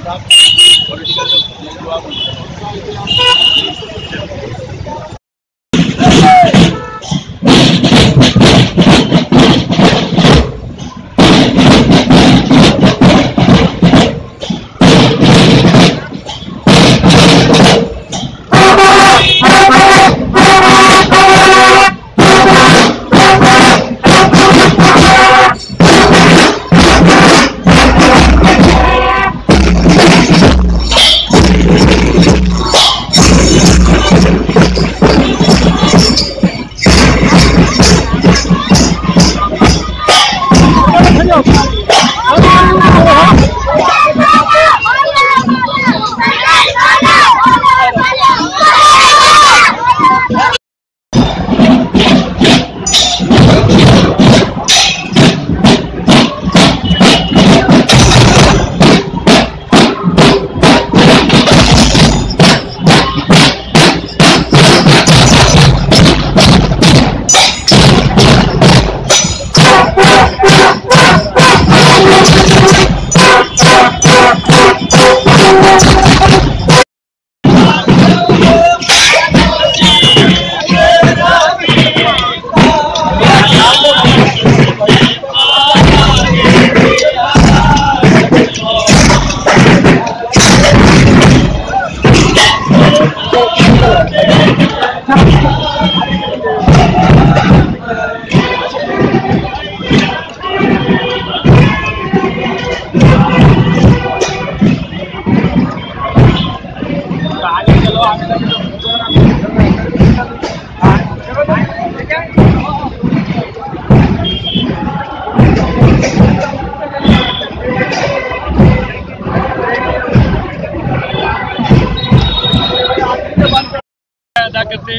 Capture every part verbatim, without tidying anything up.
अदा करते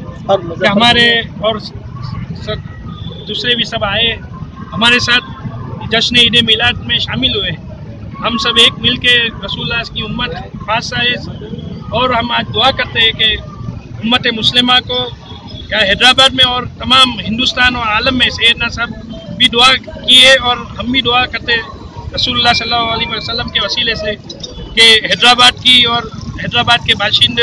कि हमारे और सब दूसरे भी सब आए हमारे साथ जश्न ईद मिलाद में शामिल हुए। हम सब एक मिल के रसूलुल्लाह की उम्मत खासा है और हम आज दुआ करते हैं कि उम्मत मुस्लिमा को या हैदराबाद में और तमाम हिंदुस्तान और आलम में सैयदना साहब भी दुआ किए और हम भी दुआ करते रसूलुल्लाह सल्लल्लाहु अलैहि वसल्लम के वसीले से कि हैदराबाद की और हैदराबाद के बाशिंदे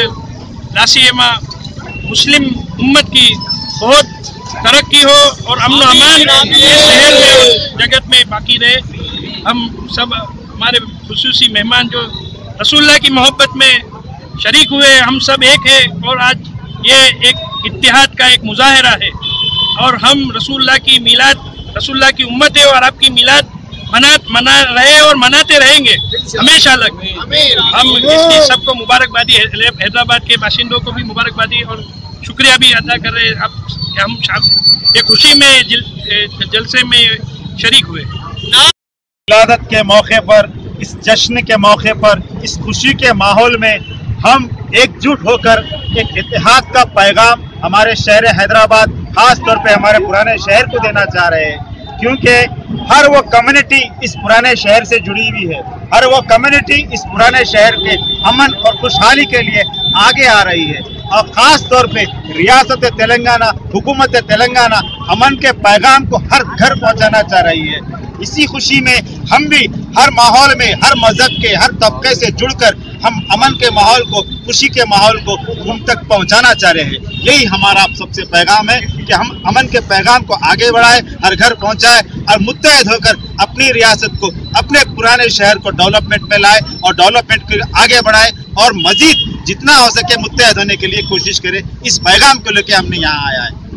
लासीमा मुस्लिम उम्मत की बहुत तरक्की हो और अमन अमान शहर में जगत में बाकी रहे। हम सब हमारे खुसूसी मेहमान जो रसूलुल्लाह की मोहब्बत में शरीक हुए, हम सब एक है और आज ये एक इत्तिहाद का एक मुजाहरा है और हम रसूलुल्लाह की मिलाद रसूलुल्लाह की उम्मत है और आपकी मिलाद मना मना रहे और मनाते रहेंगे हमेशा लग। हम इसकी सबको मुबारकबादी, हैदराबाद के बाशिंदों को भी मुबारकबादी और शुक्रिया भी अदा कर रहे हैं आप कि हम ये खुशी में जल, जलसे में शरीक हुए। मिलादत के मौके पर, इस जश्न के मौके पर, इस खुशी के माहौल में हम एकजुट होकर एक इत्तेहाद का पैगाम हमारे शहर हैदराबाद, खास तौर पे हमारे पुराने शहर को देना चाह रहे हैं, क्योंकि हर वो कम्युनिटी इस पुराने शहर से जुड़ी हुई है। हर वो कम्युनिटी इस पुराने शहर के अमन और खुशहाली के लिए आगे आ रही है और ख़ास तौर पे रियासत तेलंगाना, हुकूमत तेलंगाना अमन के पैगाम को हर घर पहुंचाना चाह रही है। इसी खुशी में हम भी हर माहौल में, हर मज़हब के, हर तबके से जुड़कर हम अमन के माहौल को, खुशी के माहौल को उन तक पहुंचाना चाह रहे हैं। यही हमारा आप सबसे पैगाम है कि हम अमन के पैगाम को आगे बढ़ाएं, हर घर पहुंचाएं और मुत्तहद होकर अपनी रियासत को, अपने पुराने शहर को डेवलपमेंट में लाएं और डेवलपमेंट को आगे बढ़ाएं और मजीद जितना हो सके मुत्तहद होने के लिए कोशिश करें। इस पैगाम को लेकर हमने यहाँ आया है।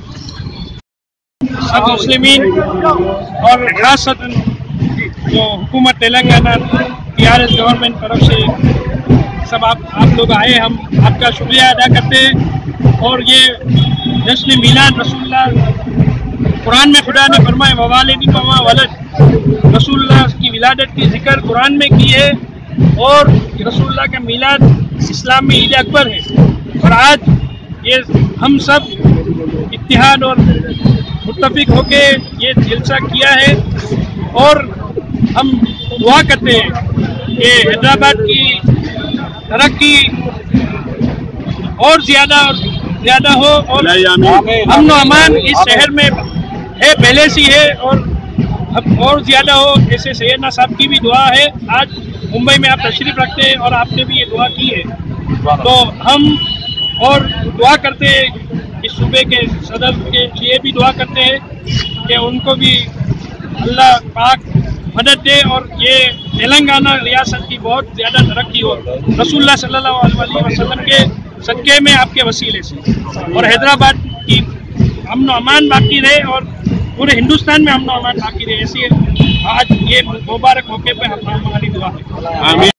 सब मुस्लिमीन और खासतन जो हुकूमत Telangana T R S government तरफ से सब आप आप लोग आए, हम आपका शुक्रिया अदा करते हैं। और ये जश्न मिलाद रसूलुल्लाह, कुरान में खुदा ने फरमाया ववालिदी वमा वलद, रसूलुल्लाह की विलादत की जिक्र कुरान में की है और रसूलुल्लाह का मिलाद इस्लाम में ईद अकबर है। और आज ये हम सब इत्तिहाद और मुत्तफिक होके ये जलसा किया है और हम दुआ करते हैं कि हैदराबाद की तरक्की और ज़्यादा और ज़्यादा हो और अमन अमान इस शहर में है, पहले से है और अब और ज़्यादा हो। ऐसे सैयदना साहब की भी दुआ है। आज मुंबई में आप तशरीफ रखते हैं और आपने भी ये दुआ की है, तो हम और दुआ करते हैं इस सूबे के सदर के लिए भी दुआ करते हैं कि उनको भी अल्लाह पाक मदद दे और ये तेलंगाना रियासत की बहुत ज़्यादा तरक्की हो रसूलुल्लाह सल्लल्लाहु अलैहि वसल्लम के सदक़े में आपके वसीले से, और हैदराबाद की अमन अमान बाकी रहे और पूरे हिंदुस्तान में अमन अमान बाकी रहे। ऐसी आज ये मुबारक मौके पे हमारी दुआ है।